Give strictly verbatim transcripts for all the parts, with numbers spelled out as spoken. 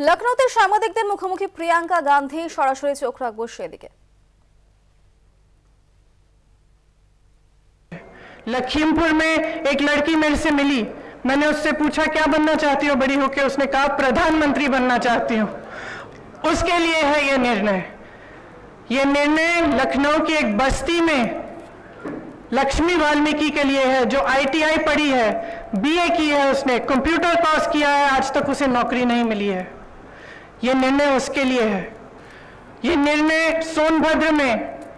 লখনৌতে সাংবাদিকদের মুখোমুখি প্রিয়াঙ্কা গান্ধী, সরাসরি চোখ রাখবো সেদিকে। लखीमपुर में एक लड़की मेरे से मिली, मैंने उससे पूछा क्या बनना चाहती हो बड़ी होकर, उसने कहा प्रधानमंत्री बनना चाहती हूँ। उसके लिए है ये निर्णय। ये निर्णय लखनऊ की एक बस्ती में लक्ष्मी वाल्मीकि के लिए है, जो आईटीआई पढ़ी है, बीए की है, उसने कंप्यूटर कोर्स किया है, आज तक उसे नौकरी नहीं मिली है। ये निर्णय उसके लिए है। ये निर्णय सोनभद्र में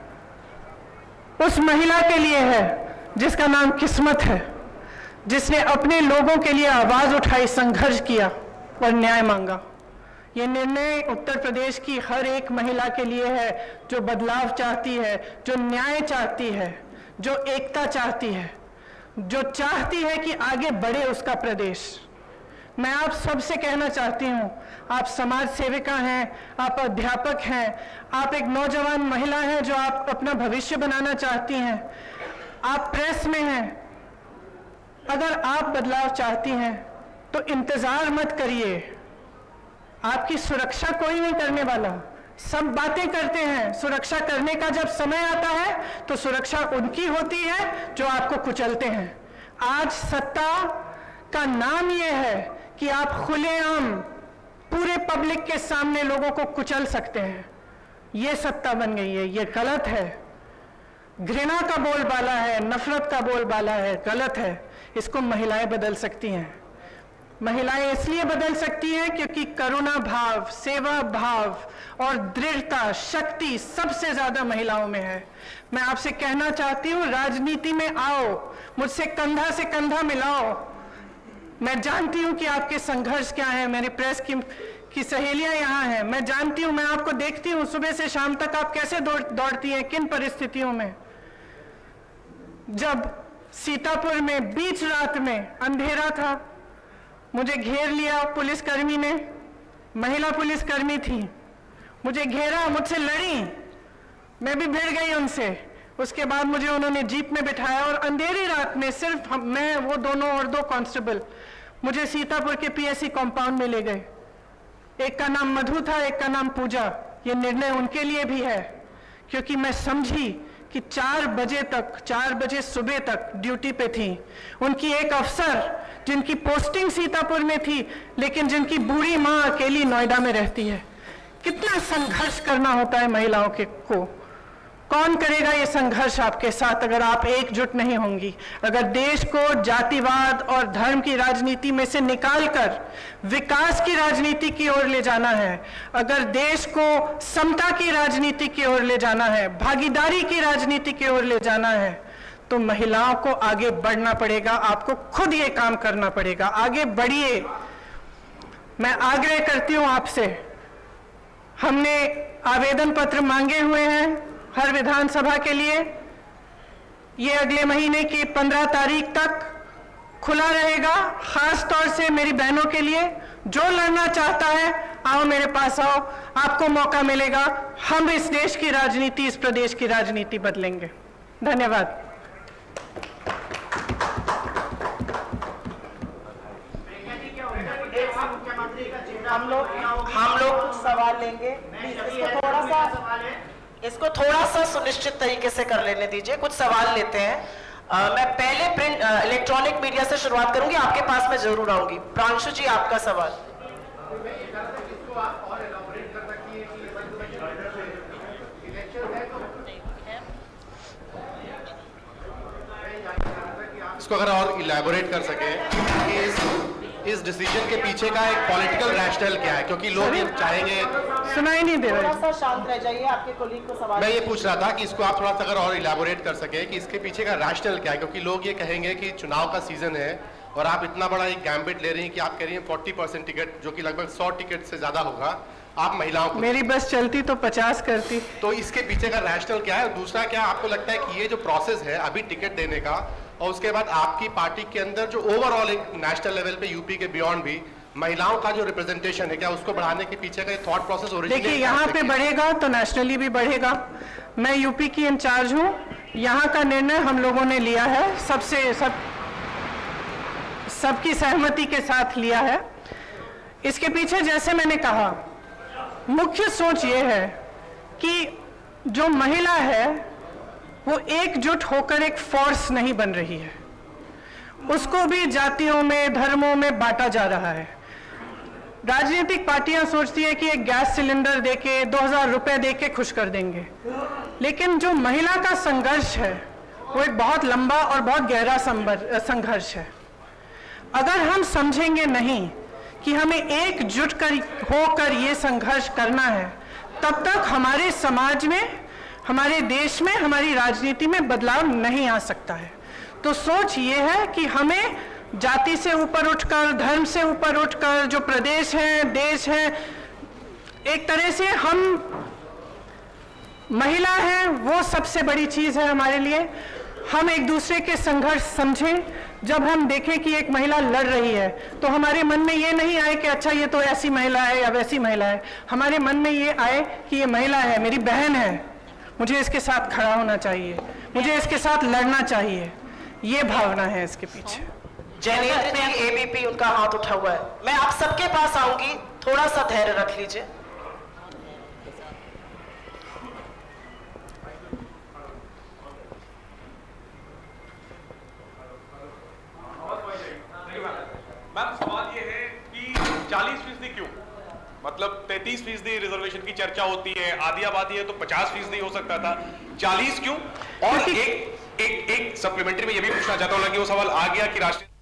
उस महिला के लिए है जिसका नाम किस्मत है, जिसने अपने लोगों के लिए आवाज उठाई, संघर्ष किया और न्याय मांगा। ये निर्णय उत्तर प्रदेश की हर एक महिला के लिए है जो बदलाव चाहती है, जो न्याय चाहती है, जो एकता चाहती है, जो चाहती है कि आगे बढ़े उसका प्रदेश। मैं आप सबसे कहना चाहती हूँ, आप समाज सेविका हैं, आप अध्यापक हैं, आप एक नौजवान महिला हैं जो आप अपना भविष्य बनाना चाहती हैं, आप प्रेस में हैं। अगर आप बदलाव चाहती हैं तो इंतजार मत करिए, आपकी सुरक्षा कोई नहीं करने वाला। सब बातें करते हैं, सुरक्षा करने का जब समय आता है तो सुरक्षा उनकी होती है जो आपको कुचलते हैं। आज सत्ता का नाम यह है कि आप खुलेआम पूरे पब्लिक के सामने लोगों को कुचल सकते हैं। ये सत्ता बन गई है, ये गलत है। घृणा का बोलबाला है, नफरत का बोलबाला है, गलत है। इसको महिलाएं बदल सकती हैं। महिलाएं इसलिए बदल सकती हैं क्योंकि करुणा भाव, सेवा भाव और दृढ़ता, शक्ति सबसे ज्यादा महिलाओं में है। मैं आपसे कहना चाहती हूं, राजनीति में आओ, मुझसे कंधा से कंधा मिलाओ। मैं जानती हूं कि आपके संघर्ष क्या है। मेरी प्रेस की की सहेलियां यहाँ हैं, मैं जानती हूं, मैं आपको देखती हूं सुबह से शाम तक आप कैसे दौड़ दौड़ती हैं, किन परिस्थितियों में। जब सीतापुर में बीच रात में अंधेरा था, मुझे घेर लिया पुलिसकर्मी ने, महिला पुलिसकर्मी थी, मुझे घेरा, मुझसे लड़ी, मैं भी भिड़ गई उनसे। उसके बाद मुझे उन्होंने जीप में बिठाया और अंधेरी रात में सिर्फ हम, मैं, वो दोनों और दो कांस्टेबल मुझे सीतापुर के पीएससी कंपाउंड में ले गए। एक का नाम मधु था, एक का नाम पूजा। ये निर्णय उनके लिए भी है क्योंकि मैं समझी कि चार बजे तक, चार बजे सुबह तक ड्यूटी पे थी। उनकी एक अफसर जिनकी पोस्टिंग सीतापुर में थी लेकिन जिनकी बूढ़ी माँ अकेली नोएडा में रहती है। कितना संघर्ष करना होता है महिलाओं के को। कौन करेगा ये संघर्ष आपके साथ अगर आप एकजुट नहीं होंगी? अगर देश को जातिवाद और धर्म की राजनीति में से निकालकर विकास की राजनीति की ओर ले जाना है, अगर देश को समता की राजनीति की ओर ले जाना है, भागीदारी की राजनीति की ओर ले जाना है, तो महिलाओं को आगे बढ़ना पड़ेगा। आपको खुद ये काम करना पड़ेगा। आगे बढ़िए। मैं आग्रह करती हूँ आपसे, हमने आवेदन पत्र मांगे हुए हैं हर विधानसभा के लिए। ये अगले महीने की पंद्रह तारीख तक खुला रहेगा। खास तौर से मेरी बहनों के लिए, जो लड़ना चाहता है आओ मेरे पास आओ, आपको मौका मिलेगा। हम इस देश की राजनीति, इस प्रदेश की राजनीति बदलेंगे। धन्यवाद। हम लोग हम लोग सवाल लेंगे। इसको थोड़ा सा इसको थोड़ा सा सुनिश्चित तरीके से कर लेने दीजिए। कुछ सवाल लेते हैं। आ, मैं पहले प्रिंट इलेक्ट्रॉनिक मीडिया से शुरुआत करूंगी, आपके पास मैं जरूर आऊंगी। प्रांशु जी, आपका सवाल। इसको अगर और इलैबोरेट कर सके कि इस इस डिसीजन के पीछे का एक पॉलिटिकल रैशनल क्या है, क्योंकि लोग ये चाहेंगे। सुनाई नहीं दे रहा। थोड़ा सा शांत रह जाइए, आपके कोलीग को सवाल। मैं ये पूछ रहा था कि इसको आप थोड़ा सा अगर और इलैबोरेट कर सके कि इसके पीछे का रैशनल क्या है, क्योंकि लोग ये कहेंगे कि चुनाव का सीजन है और आप इतना बड़ा एक गैम्बिट ले रही हैं कि आप कह रही हैं चालीस परसेंट टिकट, जो कि लगभग सौ टिकट से ज्यादा होगा, आप महिलाओं को। मेरी बस चलती तो पचास करती। तो इसके पीछे का रैशनल क्या है? दूसरा, क्या आपको लगता है कि ये जो प्रोसेस है अभी टिकट देने का और उसके बाद आपकी पार्टी के अंदर जो ओवरऑल एक नेशनल लेवल पे यूपी के बियॉन्ड भी महिलाओं का जो रिप्रेजेंटेशन है, क्या उसको बढ़ाने के पीछे का थॉट प्रोसेस ओरिजिनली? देखिए, यहाँ पे बढ़ेगा तो नेशनली भी बढ़ेगा। मैं यूपी की इंचार्ज हूँ, यहाँ का निर्णय हम लोगों ने लिया है, सबसे सब सबकी सहमति के साथ लिया है। इसके पीछे जैसे मैंने कहा, मुख्य सोच ये है कि जो महिला है वो एकजुट होकर एक फोर्स नहीं बन रही है, उसको भी जातियों में, धर्मों में बांटा जा रहा है। राजनीतिक पार्टियां सोचती है कि एक गैस सिलेंडर देके, दो हजार रुपए देके खुश कर देंगे, लेकिन जो महिला का संघर्ष है वो एक बहुत लंबा और बहुत गहरा संघर्ष है। अगर हम समझेंगे नहीं कि हमें एकजुट कर होकर ये संघर्ष करना है, तब तक हमारे समाज में, हमारे देश में, हमारी राजनीति में बदलाव नहीं आ सकता है। तो सोच ये है कि हमें जाति से ऊपर उठकर, धर्म से ऊपर उठकर, जो प्रदेश है, देश है, एक तरह से हम, महिला है वो सबसे बड़ी चीज है हमारे लिए। हम एक दूसरे के संघर्ष समझें। जब हम देखें कि एक महिला लड़ रही है तो हमारे मन में ये नहीं आए कि अच्छा ये तो ऐसी महिला है या वैसी महिला है, हमारे मन में ये आए कि ये महिला है, मेरी बहन है, मुझे इसके साथ खड़ा होना चाहिए, मुझे इसके साथ लड़ना चाहिए। ये भावना है इसके पीछे। जैनेन्द्र जी एबीपी, उनका हाथ उठा हुआ है। मैं आप सबके पास आऊंगी, थोड़ा सा धैर्य रख लीजिए। मैम, सवाल ये है कि चालीस फीसदी क्यों? मतलब तैंतीस फीसदी रिजर्वेशन की चर्चा होती है, आधी आबादी है तो पचास फीसदी हो सकता था, चालीस क्यों? और एक एक एक सप्लीमेंट्री में ये भी पूछना चाहता हूँ, लगे वो सवाल आ गया कि राष्ट्रीय